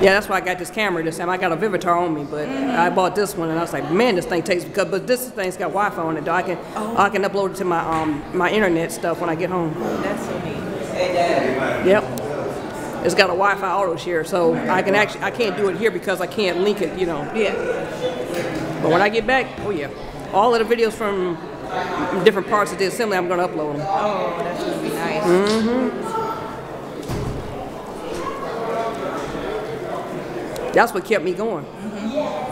Yeah, that's why I got this camera this time. I got a Vivitar on me, but I bought this one, and I was like, man, this thing takes, but this thing's got Wi-Fi on it, though. I can upload it to my my internet stuff when I get home. That's so neat. Yep. It's got a Wi-Fi auto share, so I can't do it here because I can't link it, you know. Yeah. But when I get back, oh yeah, all of the videos from different parts of the assembly, I'm gonna upload them. Oh, that's gonna be nice. That's what kept me going.